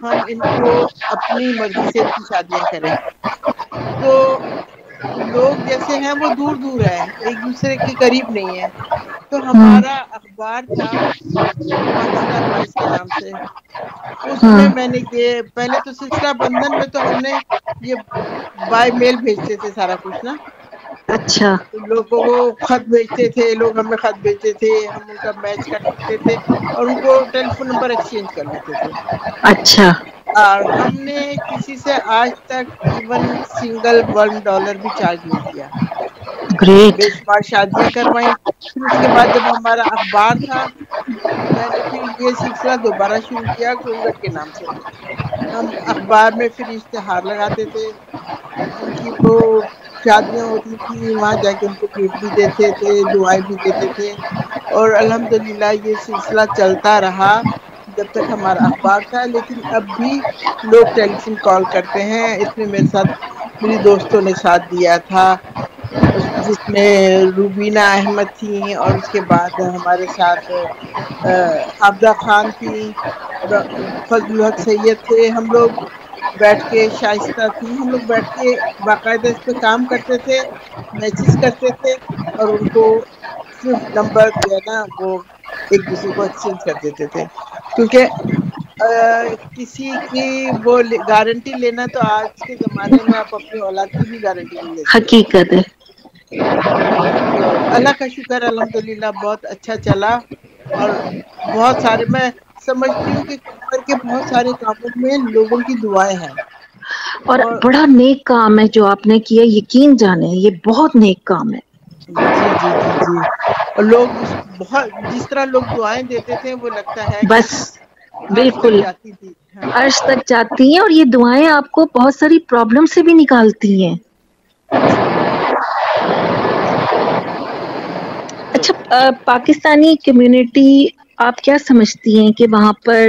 ہم ان کو اپنی مرضی سے ان کی شادیاں کریں. تو لوگ جیسے ہیں وہ دور دور ہیں، ایک دوسرے کے قریب نہیں ہے. تو ہوں ہمارا اخبار تھا پاکستان وائس کے نام سے. اس ہاں میں نے یہ پہلے تو سلسلہ بندھن میں تو ہم نے یہ بائی میل بھیجتے تھے سارا کچھ نا. اچھا لوگوں کو خط بیچتے تھے، لوگ ہمیں خط بیچتے تھے، ہم ان کا میچ کر لیتے تھے اور ان کو ٹیلی فون نمبر ایکسچینج کر لیتے تھے. اچھا اور ہم نے کسی سے آج تک ایون سنگل $1 بھی چارج نہیں کیا. گریٹ. بے شمار شادیاں کروائی. پھر اس کے بعد جب ہمارا اخبار تھا تو میں نے پھر یہ سلسلہ دوبارہ شروع کیا گھونگھٹ کے نام سے. ہم اخبار میں پھر اشتہار لگاتے تھے، جن کی وہ شادیاں ہوتی تھی وہاں جا کے ان کو گفٹ بھی دیتے تھے، دعائیں بھی دیتے تھے. اور الحمدللہ یہ سلسلہ چلتا رہا جب تک ہمارا اخبار تھا. لیکن اب بھی لوگ ٹیلی فون کال کرتے ہیں. اس میں میرے ساتھ میری دوستوں نے ساتھ دیا تھا، جس میں روبینہ احمد تھیں، اور اس کے بعد ہمارے ساتھ عابدہ خان تھی، فضل الحق سید تھے. ہم لوگ بیٹھ کے، شائستہ تھی، ہم لوگ بیٹھ کے باقاعدہ اس پہ کام کرتے تھے، میچز کرتے تھے اور ان کو صرف نمبر جو ہے نا وہ ایک دوسرے کو ایکسچینج کر دیتے تھے. کیونکہ کسی کی وہ گارنٹی لینا تو آج کے زمانے میں آپ اپنی اولاد کی بھی گارنٹی نہیں لے سکتے. حقیقت ہے. تو اللہ کا شکر الحمدللہ بہت اچھا چلا. اور بہت سارے میں سمجھتی ہوں کہ عمر کے بہت سارے کاموں میں لوگوں کی دعائیں ہیں. اور بڑا نیک کام ہے جو آپ نے کیا، یقین جانے یہ بہت نیک کام ہے. جی جی جی جی. اور لوگ بہت جس طرح لوگ دعائیں دیتے تھے وہ لگتا ہے کہ بس عرش تک بالکل جاتی تھی. ہاں عرش تک جاتی ہیں، اور یہ دعائیں آپ کو بہت ساری پرابلم سے بھی نکالتی ہیں. جی تو اچھا، پاکستانی کمیونٹی آپ کیا سمجھتی ہیں کہ وہاں پر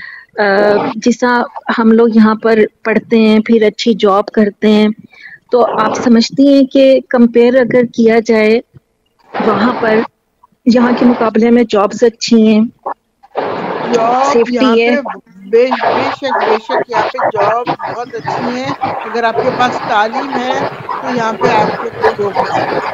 جیسا ہم لوگ یہاں پر پڑھتے ہیں پھر اچھی جاب کرتے ہیں، تو آپ سمجھتی ہیں کہ کمپیئر اگر کیا جائے وہاں پر یہاں کے مقابلے میں جابس اچھی ہیں، جاب سیفٹی یہاں ہے؟ پہ بے شک بے شک یہاں پہ جاب بہت اچھی ہیں. اگر آپ کے پاس تعلیم ہے تو یہاں پہ آپ کو کوئی روک نہیں سکتا.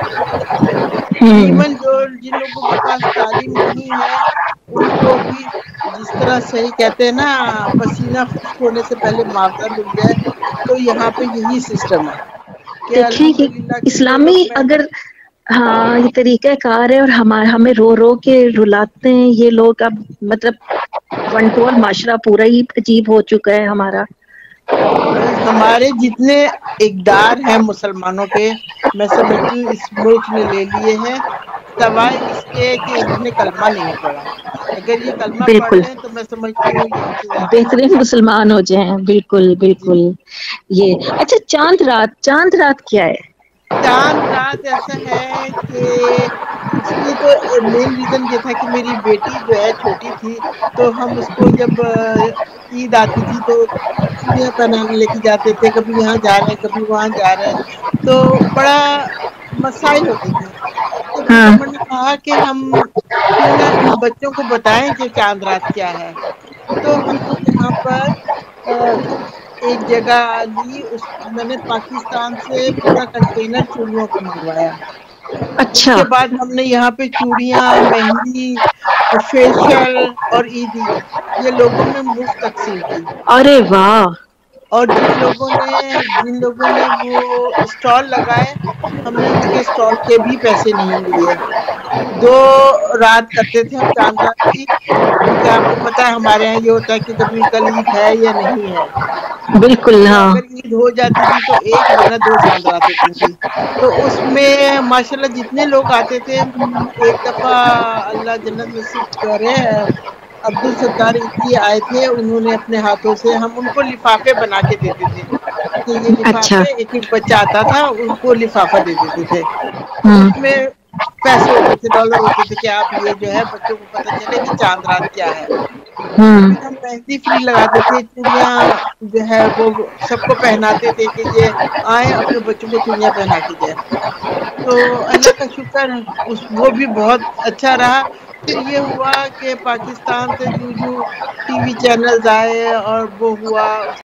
ہوں ایون جو جن لوگوں کے پاس تعلیم نہیں ہے ان کو بھی جس طرح صحیح کہتے ہیں نا پسینہ خشک ہونے سے پہلے معاوضہ مل جائے، تو یہاں پہ یہی سسٹم ہے کہ دیکھیں کہ الحمدللہ کہ جو اسلامی لوگ اگر محنت. ہاں یہ طریقہ کار ہے، اور ہمیں رو رو کے رلاتے ہیں یہ لوگ. اب مطلب ون ٹول معاشرہ پورا ہی عجیب ہو چکا ہے ہمارا. نہیں، ہمارے جتنے اقدار ہیں مسلمانوں کے میں سمجھتی ہوں اس ملک نے لے لیے ہیں، سوائے اس کے کہ انہوں نے کلمہ نہیں پڑھا. اگر یہ کلمہ پڑھ بالکل لیں تو میں سمجھتی ہوں یہ ان سے زیادہ اچھے بہترین ہیں. مسلمان ہو جائیں. بالکل جی بالکل. یہ اچھا، چاند رات کیا ہے؟ چاند رات ایسا ہے کہ اس کی تو مین ریزن یہ تھا کہ میری بیٹی جو ہے چھوٹی تھی، تو ہم اس کو جب عید آتی تھی تو چوڑیاں پہنانے لے کے جاتے تھے، کبھی یہاں جا رہے ہیں کبھی وہاں جا رہے ہیں، تو بڑا مسائل ہوتے تھے. تو پھر ہاں گورنمنٹ نے کہا کہ ہم کیوں نہ ان بچوں کو بتائیں کہ چاند رات کیا ہے. تو ہم نے یہاں پر ایک جگہ لی، میں نے پاکستان سے پورا کنٹینر چوڑیوں کا منگوایا. اس اچھا. کے بعد ہم نے یہاں پہ چوڑیاں، مہندی، فیشیل اور عیدی یہ لوگوں میں مفت تقسیم کی. ارے واہ. اور جن لوگوں نے وہ اسٹال لگائے ہم نے ان کے اسٹال کے بھی پیسے نہیں لیے. 2 رات کرتے تھے ہم چاند رات کی، کیونکہ آپ کو پتا ہے ہمارے یہاں یہ ہوتا ہے کہ کبھی کل عید ہے یا نہیں ہے. بالکل تو ہاں. اگر عید ہو جاتی تھی تو ایک ورنہ 2 چاند رات ہوتی تھی. تو اس میں ماشاء اللہ جتنے لوگ آتے تھے، ایک دفعہ اللہ جنت نصیب کرے عبدالستار عیدی آئے تھے، انہوں نے اپنے ہاتھوں سے ہم ان کو لفافے بنا کے دیتے تھے کہ یہ اچھا. لفافے، ایک ایک بچہ آتا تھا ان کو لفافہ دے دیتے تھے. ہوں اس میں پیسے ہوتے تھے، ڈالر ہوتے تھے کہ آپ یہ جو ہے بچوں کو پتہ چلے کہ چاند رات کیا ہے. ہوں. پھر ہم مہندی فری لگاتے تھے، چوڑیاں جو ہے وہ سب کو پہناتے تھے کہ یہ آئیں اپنے بچوں کو چوڑیاں پہنا کے جائیں. تو اچھا. اللہ کا شکر وہ بھی بہت اچھا رہا. پھر یہ ہوا کہ پاکستان سے جو ٹی وی چینلز آئے اور وہ ہوا، اس